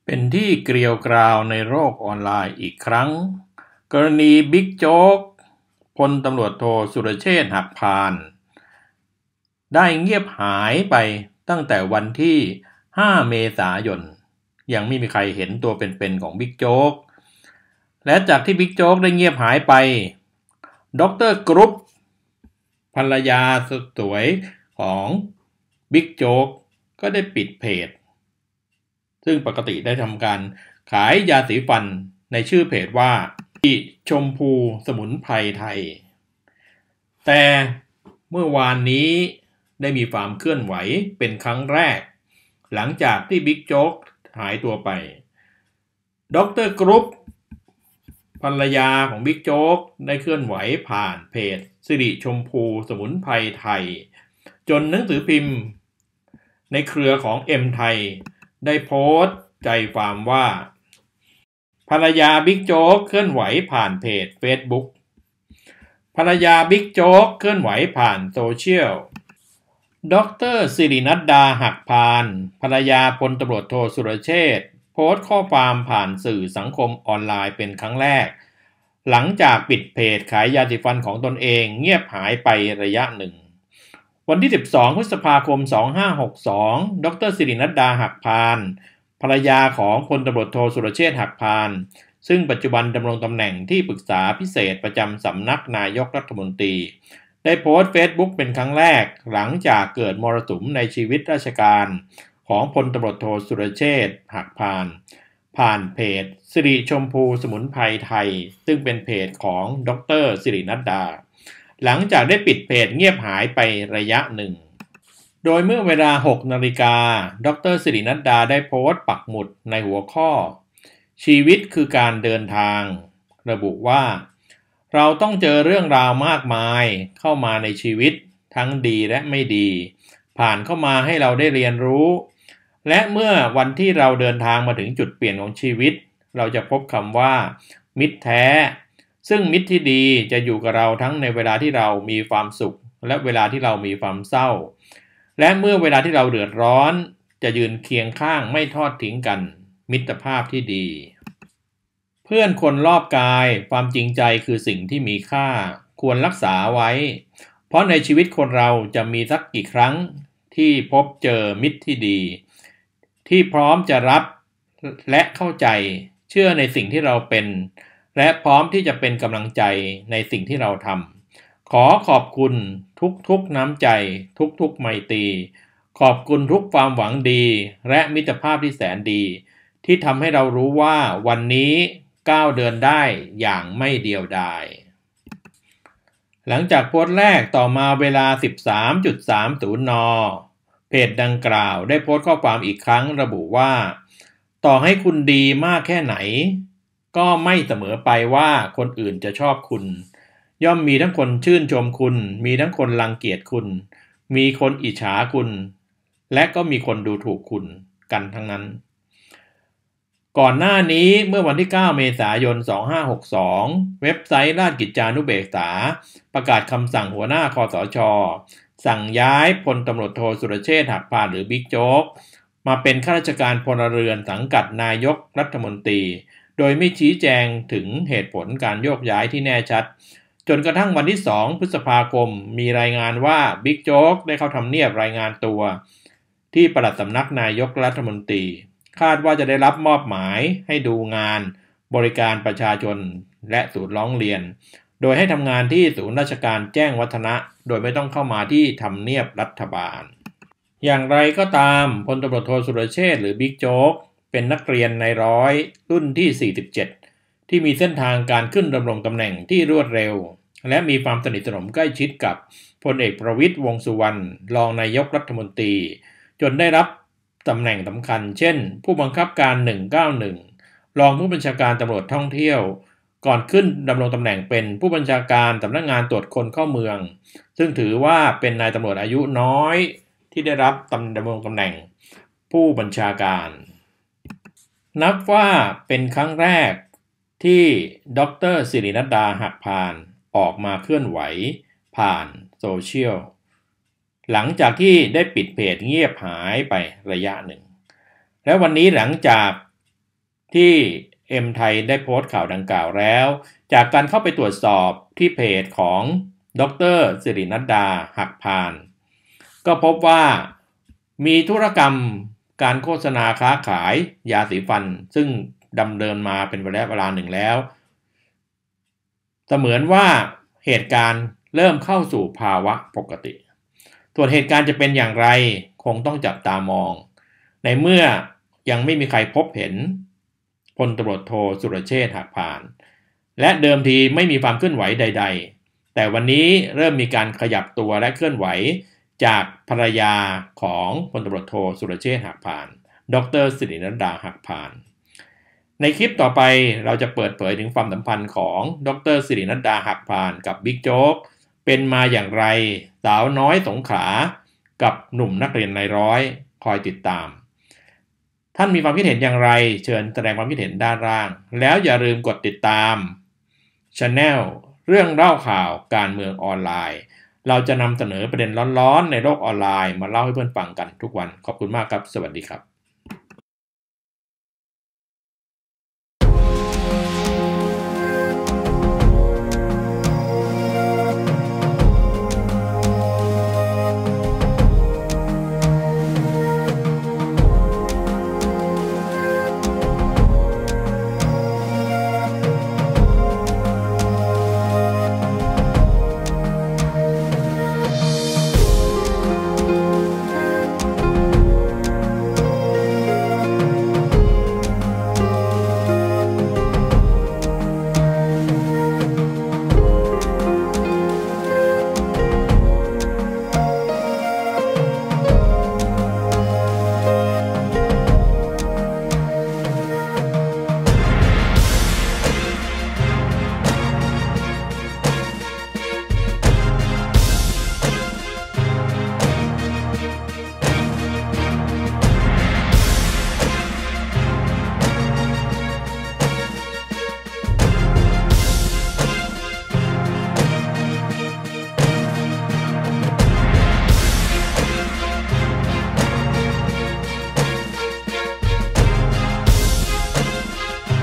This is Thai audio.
เป็นที่เกลียวกราวในโลกออนไลน์อีกครั้งกรณีบิ๊กโจ๊กพลตำรวจโทสุรเชษฐ์หักพานได้เงียบหายไปตั้งแต่วันที่5 เมษายนยังไม่มีใครเห็นตัวเป็นๆของบิ๊กโจ๊กและจากที่บิ๊กโจ๊กได้เงียบหายไปดร.กรุ๊ปภรรยาสวยของบิ๊กโจ๊กก็ได้ปิดเพจซึ่งปกติได้ทำการขายยาสีฟันในชื่อเพจว่าชมพูสมุนไพรไทยแต่เมื่อวานนี้ได้มีความเคลื่อนไหวเป็นครั้งแรกหลังจากที่บิ๊กโจ๊กหายตัวไปดร.กรุ๊ปภรรยาของบิ๊กโจ๊กได้เคลื่อนไหวผ่านเพจสิริชมพูสมุนไพรไทยจนหนังสือพิมพ์ในเครือของเอ็มไทยได้โพสต์ใจความว่าภรรยาบิ๊กโจ๊กเคลื่อนไหวผ่านเพจ Facebook ภรรยาบิ๊กโจ๊กเคลื่อนไหวผ่านโซเชียลดร.สิรินัดดาหักพานภรรยาพลตำรวจโทสุรเชษฐ์โพสต์ข้อความผ่านสื่อสังคมออนไลน์เป็นครั้งแรกหลังจากปิดเพจขายยาสีฟันของตนเองเงียบหายไประยะหนึ่งวันที่12 พฤษภาคม 2562 ดร.สิรินัดดาหักพานภรรยาของพลตำรวจโทสุรเชษฐ์หักพานซึ่งปัจจุบันดำรงตำแหน่งที่ปรึกษาพิเศษประจำสำนักนายกรัฐมนตรีได้โพสต์ Facebook เป็นครั้งแรกหลังจากเกิดมรสุมในชีวิตราชการของพลตำรวจโทสุรเชษฐ์หักพานผ่านเพจสิริชมพูสมุนไพรไทยซึ่งเป็นเพจของดร.สิรินัดดาหลังจากได้ปิดเพจเงียบหายไประยะหนึ่งโดยเมื่อเวลา 6 นาฬิกาดร.สิรินัดดาได้โพสต์ปักหมุดในหัวข้อชีวิตคือการเดินทางระบุว่าเราต้องเจอเรื่องราวมากมายเข้ามาในชีวิตทั้งดีและไม่ดีผ่านเข้ามาให้เราได้เรียนรู้และเมื่อวันที่เราเดินทางมาถึงจุดเปลี่ยนของชีวิตเราจะพบคำว่ามิตรแท้ซึ่งมิตรที่ดีจะอยู่กับเราทั้งในเวลาที่เรามีความสุขและเวลาที่เรามีความเศร้าและเมื่อเวลาที่เราเดือดร้อนจะยืนเคียงข้างไม่ทอดทิ้งกันมิตรภาพที่ดีเพื่อนคนรอบกายความจริงใจคือสิ่งที่มีค่าควรรักษาไว้เพราะในชีวิตคนเราจะมีสักกี่ครั้งที่พบเจอมิตรที่ดีที่พร้อมจะรับและเข้าใจเชื่อในสิ่งที่เราเป็นและพร้อมที่จะเป็นกำลังใจในสิ่งที่เราทำขอขอบคุณทุกน้ำใจทุกไมตรีขอบคุณทุกความหวังดีและมิตรภาพที่แสนดีที่ทำให้เรารู้ว่าวันนี้ก้าวเดินได้อย่างไม่เดียวดายหลังจากโพสต์แรกต่อมาเวลา 13.30 น.เพจดังกล่าวได้โพสต์ข้อความอีกครั้งระบุว่าต่อให้คุณดีมากแค่ไหนก็ไม่เสมอไปว่าคนอื่นจะชอบคุณย่อมมีทั้งคนชื่นชมคุณมีทั้งคนรังเกียจคุณมีคนอิจฉาคุณและก็มีคนดูถูกคุณกันทั้งนั้นก่อนหน้านี้เมื่อวันที่ 9 เมษายน 2562 เว็บไซต์ราชกิจจานุเบกษาประกาศคำสั่งหัวหน้าคสช.สั่งย้ายพลตำรวจโทสุรเชษฐ์หักพานหรือบิ๊กโจ๊กมาเป็นข้าราชการพลเรือนสังกัดนายกรัฐมนตรีโดยไม่ชี้แจงถึงเหตุผลการโยกย้ายที่แน่ชัดจนกระทั่งวันที่ 2 พฤษภาคมมีรายงานว่าบิ๊กโจ๊กได้เข้าทำเนียบรายงานตัวที่ปลัดสำนักนายกรัฐมนตรีคาดว่าจะได้รับมอบหมายให้ดูงานบริการประชาชนและศูนย์ร้องเรียนโดยให้ทำงานที่ศูนย์ราชการแจ้งวัฒนะโดยไม่ต้องเข้ามาที่ทำเนียบรัฐบาลอย่างไรก็ตามพลตำรวจโทสุรเชษฐ์หรือบิ๊กโจ๊กเป็นนักเรียนในร้อยรุ่นที่ 47 ที่มีเส้นทางการขึ้นดำรงตำแหน่งที่รวดเร็วและมีความสนิทสนมใกล้ชิดกับพลเอกประวิตรวงษ์สุวรรณรองนายกรัฐมนตรีจนได้รับตำแหน่งสำคัญเช่นผู้บังคับการ 191 รองผู้บัญชาการตำรวจท่องเที่ยวก่อนขึ้นดำรงตำแหน่งเป็นผู้บัญชาการสำนักงานตรวจคนเข้าเมืองซึ่งถือว่าเป็นนายตำรวจอายุน้อยที่ได้รับดำรงตำแหน่งผู้บัญชาการนับว่าเป็นครั้งแรกที่ดร.สิรินัดดาหักพานออกมาเคลื่อนไหวผ่านโซเชียลหลังจากที่ได้ปิดเพจเงียบหายไประยะหนึ่งและวันนี้หลังจากที่เอ็มไทยได้โพสต์ข่าวดังกล่าวแล้วจากการเข้าไปตรวจสอบที่เพจของดร.สิรินัดดาหักพานก็พบว่ามีธุรกรรมการโฆษณาค้าขายยาสีฟันซึ่งดำเนินมาเป็นระยะเวลาหนึ่งแล้วเสมือนว่าเหตุการณ์เริ่มเข้าสู่ภาวะปกติส่วนเหตุการณ์จะเป็นอย่างไรคงต้องจับตามองในเมื่อยังไม่มีใครพบเห็นพลตำรวจโทสุรเชษฐ์หักพานและเดิมทีไม่มีความเคลื่อนไหวใดๆแต่วันนี้เริ่มมีการขยับตัวและเคลื่อนไหวจากภรรยาของพลตำรวจโทสุรเชษฐ์หักพานดร.สิรินันดาหักพานในคลิปต่อไปเราจะเปิดเผยถึงความสัมพันธ์ของดร.สิรินันดาหักพานกับบิ๊กโจ๊กเป็นมาอย่างไรสาวน้อยสงขลากับหนุ่มนักเรียนนายร้อยคอยติดตามท่านมีความคิดเห็นอย่างไรเชิญแสดงความคิดเห็นด้านล่างแล้วอย่าลืมกดติดตาม Channel เรื่องเล่าข่าวการเมืองออนไลน์เราจะนำเสนอประเด็นร้อนๆในโลกออนไลน์มาเล่าให้เพื่อนฟังกันทุกวันขอบคุณมากครับสวัสดีครับ